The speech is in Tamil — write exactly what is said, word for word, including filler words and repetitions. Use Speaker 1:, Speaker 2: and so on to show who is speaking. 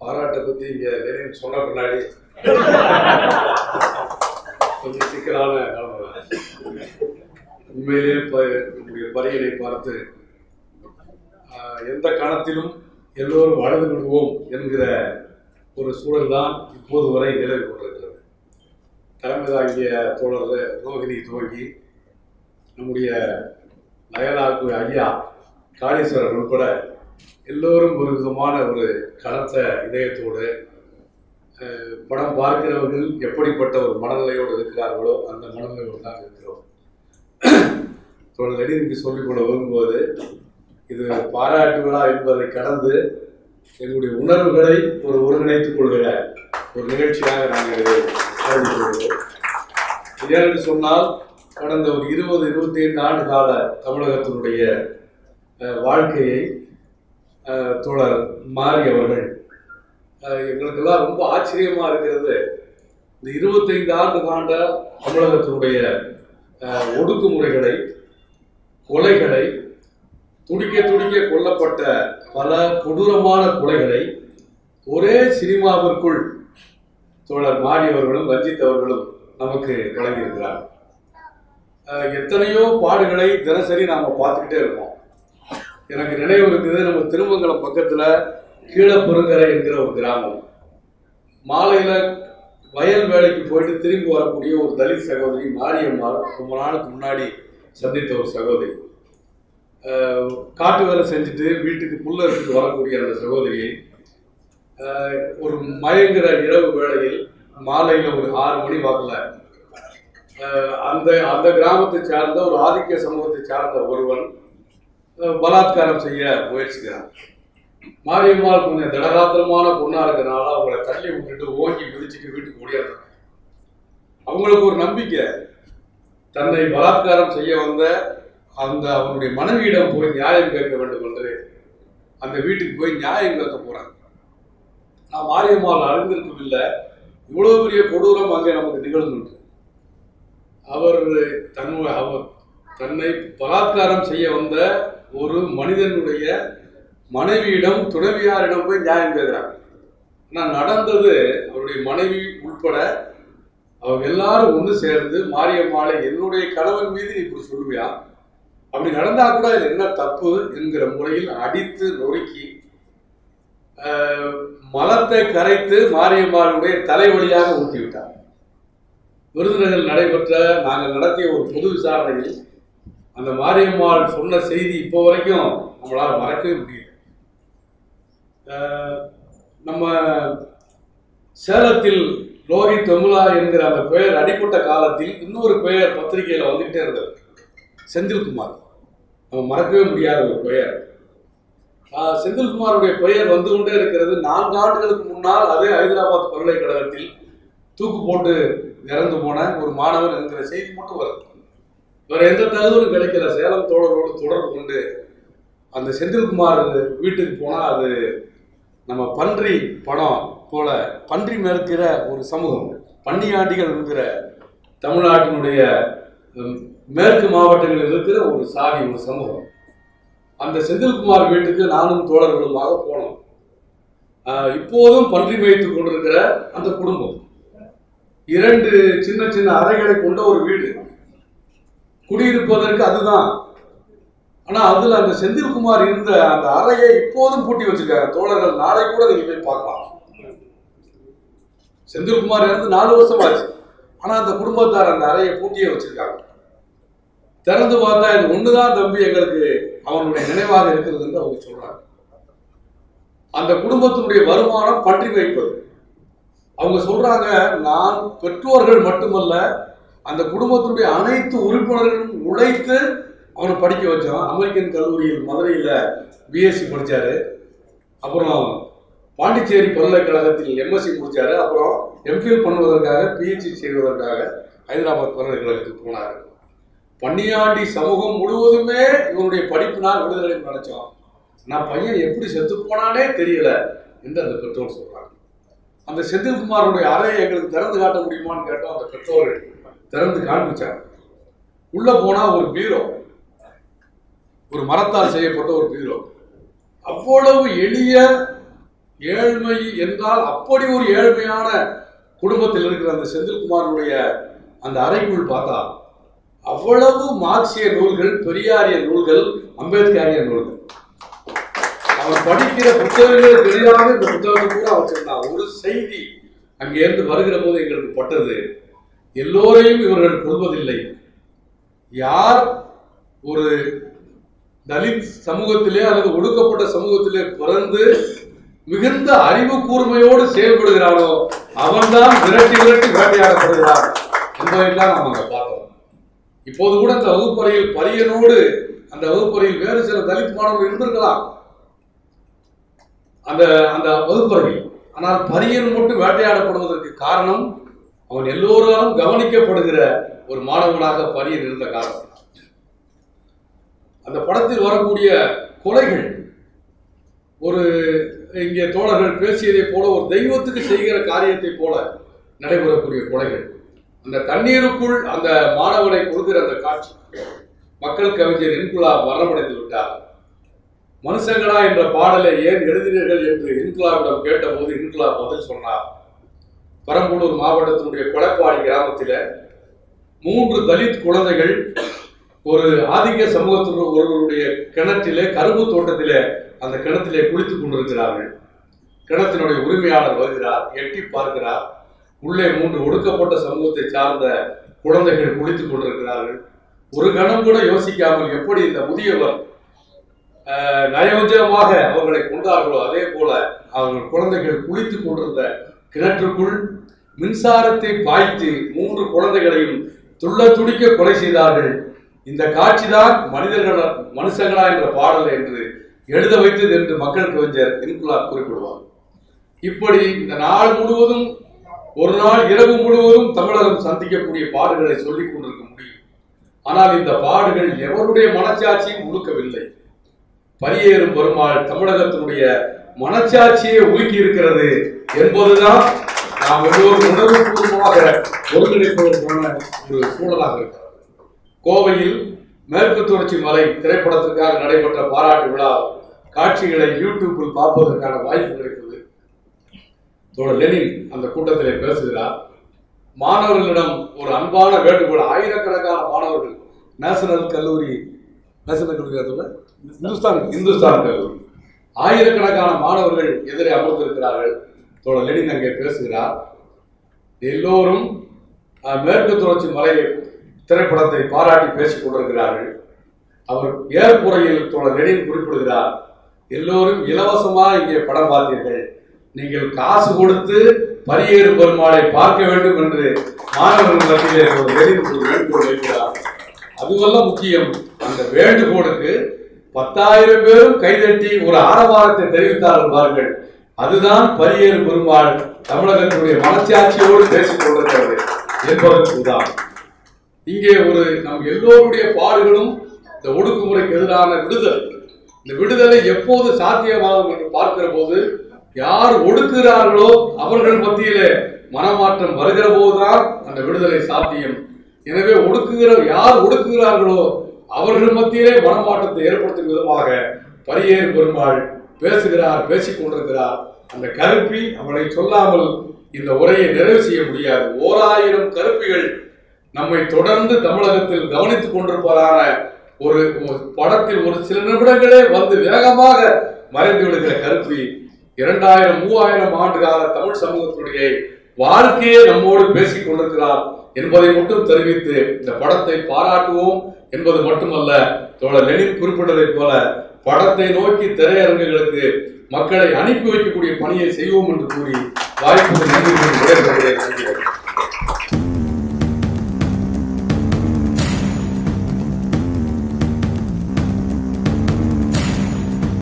Speaker 1: பாராட்டை பற்றி இங்கே லெனின் சொன்ன பின்னாடி கொஞ்சம் சிக்கலான நிலைமை. உண்மையிலே நம்முடைய பணியினை பார்த்து எந்த கணத்திலும் எல்லோரும் வாழ்ந்து விடுவோம் என்கிற ஒரு சூழல் தான் இப்போது வரை நிலவி கொண்டிருக்கிறது. தலைமை தாங்கிய தோழர் ரோகிணி துவங்கி நம்முடைய அயலாக்கு ஐயா காளீஸ்வரர் உட்பட எல்லோரும் ஒரு விதமான ஒரு கனத்த இதயத்தோடு படம் பார்க்கிறவர்கள் எப்படிப்பட்ட ஒரு மனநிலையோடு இருக்கிறார்களோ அந்த மனநிலையோடு தான் இருக்கிறோம். தோழர் லெனினுக்கு சொல்லிக்கொள்ள விரும்புவது, இது பாராட்டு விழா என்பதை கடந்து எங்களுடைய உணர்வுகளை ஒரு ஒருங்கிணைத்துக் கொள்கிற ஒரு நிகழ்ச்சியாக நாங்கள் இதை கருதிக்கொள்கிறோம். ஏனென்று சொன்னால் கடந்த ஒரு இருபது இருபத்தி ஐந்து ஆண்டு கால தமிழகத்தினுடைய வாழ்க்கையை தோழர் மாறி அவர்கள் எங்களுக்கெல்லாம் ரொம்ப ஆச்சரியமா இருக்கிறது. இந்த இருபத்தைந்து ஆண்டு காண்ட தமிழகத்தினுடைய ஒடுக்குமுறைகளை, கொலைகளை, துடிக்க துடிக்க கொல்லப்பட்ட பல கொடூரமான கொலைகளை ஒரே சினிமாவிற்குள் தோழர் மாறி அவர்களும் ரஞ்சித் அவர்களும் நமக்கு வழங்கியிருக்கிறார். எத்தனையோ பாடுகளை தினசரி நாம் பார்த்துக்கிட்டே இருக்கோம். எனக்கு நினைவு இருக்குது, நம்ம திருமங்கலம் பக்கத்தில் கீழப்பெருங்கரை என்கிற ஒரு கிராமம். மாலையில் வயல் வேலைக்கு போயிட்டு திரும்பி வரக்கூடிய ஒரு தலித் சகோதரி மாரியம்மாள், ரொம்ப நாளுக்கு முன்னாடி சந்தித்த ஒரு சகோதரி. காட்டு வேலை செஞ்சுட்டு வீட்டுக்கு புல்ல எடுத்துட்டு வரக்கூடிய அந்த சகோதரியை ஒரு மயங்கிற இரவு வேளையில் மாலையில் ஒரு ஆறு மணி வாக்கில் அந்த அந்த கிராமத்தை சார்ந்த ஒரு ஆதிக்க சமூகத்தை சார்ந்த ஒருவன் பலாத்காரம் செய்ய முயற்சிக்கிறான். மாரியம்மாள் கொஞ்சம் திடகாத்திரமான பொண்ணா இருக்கிறனால அவங்களை தள்ளி விட்டுட்டு ஓங்கி மிதிச்சுட்டு வீட்டுக்கு ஓடியாடுறாங்க. அவங்களுக்கு ஒரு நம்பிக்கை, தன்னை பலாத்காரம் செய்ய வந்த அந்த அவனுடைய மனைவியிடம் போய் நியாயம் கேட்க வேண்டும் என்று அந்த வீட்டுக்கு போய் நியாயம் கேட்க போறாங்க. நான் மாரியம்மாள் அறிந்திருக்கவில்லை, இவ்வளவு பெரிய கொடூரம் அங்கே நமக்கு நிகழ்ந்து. அவர் தன் அவர் தன்னை பலாத்காரம் செய்ய வந்த ஒரு மனிதனுடைய மனைவியிடம், துணைவியாரிடம் போய் நியாயம் கேட்கிறாங்க. ஆனால் நடந்தது அவருடைய மனைவி உட்பட அவங்க எல்லாரும் ஒன்று சேர்ந்து மாரியம்மாளை என்னுடைய கணவன் மீது நீ இப்படி சொல்லுவியா, அப்படி நடந்தா கூட இது என்ன தப்பு என்கிற முறையில் அடித்து நொறுக்கி மலத்தை கரைத்து மாரியம்மாளுடைய தலைவலியாக ஊட்டிவிட்டார். விருதுநகரில் நடைபெற்ற நாங்கள் நடத்திய ஒரு பொது விசாரணையில் அந்த மாரியம்மாள் சொன்ன செய்தி இப்போ வரைக்கும் நம்மளால் மறக்கவே முடியல. நம்ம சேலத்தில் லோகித் வெமுலா என்கிற அந்த பெயர் அடிப்பட்ட காலத்தில் இன்னொரு பெயர் பத்திரிகையில் வந்துகிட்டே இருந்தது, செந்தில்குமார். நம்ம மறக்கவே முடியாத ஒரு பெயர். செந்தில்குமாருடைய பெயர் வந்து கொண்டே இருக்கிறது. நான்கு ஆண்டுகளுக்கு முன்னால் அதே ஹைதராபாத் பல்கலைக்கழகத்தில் தூக்கு போட்டு இறந்து போன ஒரு மாணவர் என்கிற செய்தி மட்டும் வருது. வேற எந்த தகவலும் கிடைக்கல. சேலம் தோழரோடு தொடர்பு கொண்டு அந்த செந்தில்குமார் வீட்டுக்கு போனால் அது நம்ம பன்றி படம் போல பன்றி மேற்கிற ஒரு சமூகம், பன்னியாண்டிகள் என்கிற தமிழ்நாட்டினுடைய மேற்கு மாவட்டங்களில் இருக்கிற ஒரு சாதி, ஒரு சமூகம். அந்த செந்தில்குமார் வீட்டுக்கு நானும் தோழர்களுமாக போனோம். இப்போதும் பன்றி மேய்த்து கொண்டிருக்கிற அந்த குடும்பம், இரண்டு சின்ன சின்ன அறைகளை கொண்ட ஒரு வீடு, குடியிருப்பதற்கு அதுதான். ஆனா அதுல அந்த செந்தில்குமார் இருந்த அந்த அறையை இப்போதும் பூட்டி வச்சிருக்காங்க. தோழர்கள் நாளை கூட நீங்க போய் பார்க்கலாம். செந்தில்குமார் இருந்து நாலு வருஷம் ஆச்சு, ஆனா அந்த குடும்பத்தார் அந்த அறையை பூட்டியே வச்சிருக்காங்க. திறந்து பார்த்தா இது ஒண்ணுதான் தம்பி எங்களுக்கு அவனுடைய நினைவாக இருக்கிறது என்று அவங்க சொல்றாங்க. அந்த குடும்பத்தினுடைய வருமானம் பன்றி வைப்பது. அவங்க சொல்றாங்க, நான் பெற்றோர்கள் மட்டுமல்ல அந்த குடும்பத்தினுடைய அனைத்து உறுப்பினர்களும் உழைத்து அவனை படிக்க வச்சோம். அமெரிக்கன் கல்லூரியில் மதுரையில் பிஎஸ்சி படித்தார். அப்புறம் பாண்டிச்சேரி பல்கலைக்கழகத்தில் எம்எஸ்சி முடித்தார். அப்புறம் எம்ஃபில் பண்ணுவதற்காக பிஹெச்டி செய்வதற்காக ஹைதராபாத் பல்கலைக்கழகத்துக்கு போனார். பன்னியாண்டி சமூகம் முழுவதுமே இவனுடைய படிப்பினால் விடுதலை நினைச்சோம். நான் பையன் எப்படி செத்து போனானே தெரியல என்று அந்த பெற்றோர் சொல்றாங்க. அந்த செந்தில்குமாருடைய அறையை எங்களுக்கு திறந்து காட்ட முடியுமான்னு கேட்டோம். அந்த பெற்றோர்கள் திறந்து காண்பிச்சாங்க. உள்ள போனா ஒரு பீரோ, ஒரு மரத்தால் செய்யப்பட்ட ஒரு பீரோ, அவ்வளவு எளிய ஏழ்மை என்றால் அப்படி ஒரு ஏழ்மையான குடும்பத்தில் இருக்கிற அந்த செந்தில்குமாரனுடைய அந்த அறைக்குள் பார்த்தா அவ்வளவு மார்க்சிய நூல்கள், பெரியாரிய நூல்கள், அம்பேத்கரிய நூல்கள். அவன் படிக்கிற புத்தகங்களுக்கு எதிராக இந்த புத்தகத்தை கூட வச்சிருந்தான். ஒரு செய்தி அங்கேருந்து வருகிற போது எங்களுக்கு பட்டது, எல்லோரையும் இவர்கள் கொள்வதில்லை. யார் ஒரு தலித் சமூகத்திலே அல்லது ஒடுக்கப்பட்ட சமூகத்திலே பிறந்து மிகுந்த அறிவு கூர்மையோடு செயல்படுகிறானோ அவன்தான் விரட்டி விரட்டி வேட்டையாடப்படுகிறான் என்பதைத்தான் நாம் அங்க பார்த்தோம். இப்போது கூட அந்த வகுப்பறையில் பரியனோடு அந்த வகுப்பறையில் வேறு சில தலித் மாணவர்கள் இருந்திருக்கலாம் அந்த அந்த வகுப்பறையில். ஆனால் பரியன் மட்டும் வேட்டையாடப்படுவதற்கு காரணம் அவன் எல்லோராலும் கவனிக்கப்படுகிற ஒரு மாணவனாக பரியன் இருந்த காரணம். அந்த படத்தில் வரக்கூடிய கொலைகள் ஒரு இங்கே தோழர்கள் பேசியதை போல ஒரு தெய்வத்துக்கு செய்கிற காரியத்தை போல நடைபெறக்கூடிய கொலைகள். அந்த தண்ணீருக்குள் அந்த மாணவனை கொடுக்கிற அந்த காட்சி. மக்கள் கவிஞர் இன்குலாப் மரணமடைந்து விட்டார். மனுஷங்களா என்ற பாடலை ஏன் எழுதினீர்கள் என்று இன்குலாபிடம் கேட்டபோது இன்குலாப் பதில் சொன்னார். பெரம்பலூர் மாவட்டத்தினுடைய கொளப்பாடி கிராமத்தில் மூன்று தலித் குழந்தைகள் ஒரு ஆதிக்க சமூகத்தில் ஒருவருடைய கிணற்றிலே, கரும்பு தோட்டத்திலே, அந்த கிணத்திலே குளித்துக் கொண்டிருக்கிறார்கள். கிணத்தினுடைய உரிமையாளர் வருகிறார், எட்டி பார்க்கிறார். உள்ளே மூன்று ஒடுக்கப்பட்ட சமூகத்தை சார்ந்த குழந்தைகள் குளித்துக் கொண்டிருக்கிறார்கள். ஒரு கணம் கூட யோசிக்காமல் எப்படி இந்த முதியவர் நயவஞ்சகமாக அவர்களை கொண்டார்களோ அதே போல அவர்கள் குழந்தைகள் குளித்துக் கொண்டிருந்த கிணற்றுக்குள் மின்சாரத்தை பாய்த்து மூன்று குழந்தைகளையும் துள்ள துடிக்க கொலை செய்தார்கள். இந்த காட்சிதான் மனிதர்கள மனுஷங்களா என்ற பாடல் என்று எழுத வைத்தது என்று மக்கள் கவிஞர் இன்குலாப் குறிப்பிடுவார். இப்படி இந்த நாள் முழுவதும், ஒரு நாள் இரவு முழுவதும் தமிழகம் சந்திக்கக்கூடிய பாடுகளை சொல்லிக் கொண்டிருக்க முடியும். ஆனால் இந்த பாடுகள் எவருடைய மனச்சாட்சியும் உழுக்கவில்லை. பரியேறும் பெருமாள் தமிழகத்தினுடைய மனச்சாட்சியை உலுக்கி இருக்கிறது என்பதுதான் நாம் எல்லோரும் உணர்வுபூர்வமாக ஒருங்கிணைப்பதற்கான ஒரு சூழலாக இருக்கிறது. கோவையில் மேற்கு தொடர்ச்சி மலை திரைப்படத்திற்காக நடைபெற்ற பாராட்டு விழா காட்சிகளை யூடியூப்பில் பார்ப்பதற்கான வாய்ப்பு கிடைத்தது. தோழர் லெனின் அந்த கூட்டத்திலே பேசுகிறார். மாணவர்களிடம் ஒரு அன்பான வேண்டுகோள். ஆயிரக்கணக்கான மாணவர்கள் நேஷனல் கல்லூரி நேஷனல் கல்லூரி இந்துஸ்தான் இந்துஸ்தான் கல்லூரி ஆயிரக்கணக்கான மாணவர்கள் எதிரே அமர்ந்திருக்கிறார்கள். தோழர் லெனின் அங்கே பேசுகிறார். எல்லோரும் மேற்கு தொடர்ச்சி மலை திரைப்படத்தை பாராட்டி பேசிக் கொண்டிருக்கிறார்கள். அவர் ஏற்புரையில் தோழர் லெனின் குறிப்பிடுகிறார், எல்லோரும் இலவசமாக இங்கே படம் பார்த்தீர்கள், நீங்கள் காசு கொடுத்து பரியேறும் பெருமாளை பார்க்க வேண்டும் என்று மாணவர்கள் மத்தியிலே ஒரு லெனின் ஒரு வேண்டுகோள் வைக்கிறார். அதுவெல்லாம் முக்கியம். அந்த வேண்டுகோளுக்கு பத்தாயிரம் பேரும் கைதட்டி ஒரு ஆரவாரத்தை தெரிவித்தார்கள் பாருங்கள். அதுதான் பரியேறும் பெருமாள் தமிழகத்தினுடைய மனச்சாட்சியோடு பேசிக் கொண்டிருக்கிறது என்பதற்கு உதாரணம். இங்கே ஒரு நம் எல்லோருடைய பாடுகளும் இந்த ஒடுக்குமுறைக்கு எதிரான விடுதலை. இந்த விடுதலை எப்போது சாத்தியமாகும் என்று பார்க்கிற போது, யார் ஒடுக்குகிறார்களோ அவர்கள் மத்தியிலே மனமாற்றம் வருகிற போதுதான் அந்த விடுதலை சாத்தியம். எனவே ஒடுக்குகிற யார் ஒடுக்குகிறார்களோ அவர்கள் மத்தியிலே மனமாற்றத்தை ஏற்படுத்தும் விதமாக பரியேறும் பெருமாள் பேசுகிறார், பேசிக் கொண்டிருக்கிறார். அந்த கருப்பி அவனை சொல்லாமல் இந்த உரையை நிறைவு செய்ய முடியாது. ஓராயிரம் கருப்பிகள் நம்மை தொடர்ந்து தமிழகத்தில் கவனித்துக் கொண்டிருப்பதான ஒரு படத்தில் ஒரு சில நிமிடங்களே வந்து வேகமாக மறைந்து விடுகிற கருப்பி இரண்டாயிரம் மூவாயிரம் ஆண்டு கால தமிழ் சமூகத்துடைய வாழ்க்கையே நம்மோடு பேசிக் கொண்டிருக்கிறார் என்பதை மட்டும் தெரிவித்து இந்த படத்தை பாராட்டுவோம் என்பது மட்டுமல்ல, தோழர் லெனின் குறிப்பிட்டதை போல படத்தை நோக்கி திரையரங்குகளுக்கு மக்களை அனுப்பி வைக்கக்கூடிய பணியை செய்வோம் என்று கூறி வாய்ப்புக்கு நன்றி.